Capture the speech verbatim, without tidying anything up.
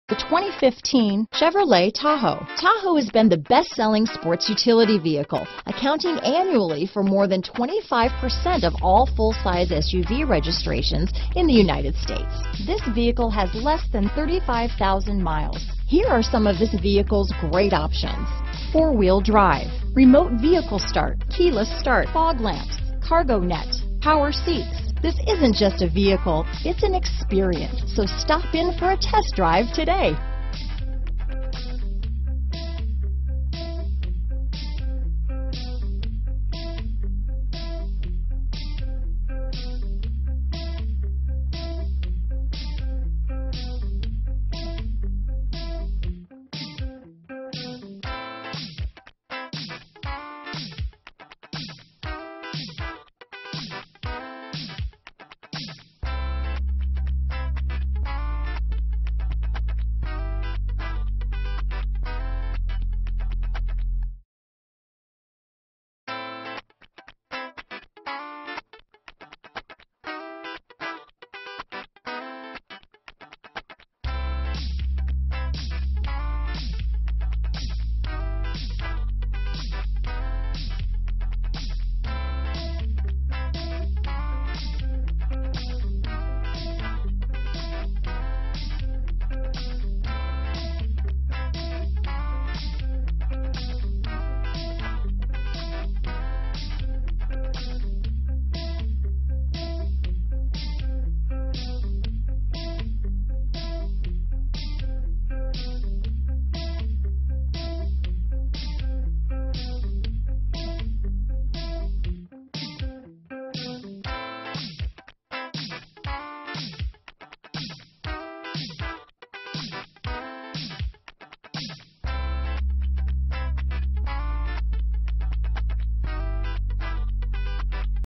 The twenty fifteen Chevrolet Tahoe. Tahoe has been the best-selling sports utility vehicle, accounting annually for more than twenty-five percent of all full-size S U V registrations in the United States. This vehicle has less than thirty-five thousand miles. Here are some of this vehicle's great options: four-wheel drive, remote vehicle start, keyless start, fog lamps, cargo net, power seats. This isn't just a vehicle, it's an experience. So stop in for a test drive today.